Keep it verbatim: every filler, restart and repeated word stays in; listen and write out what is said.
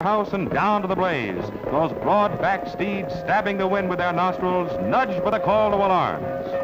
house and down to the blaze, those broad-backed steeds stabbing the wind with their nostrils, nudged with a call to alarms.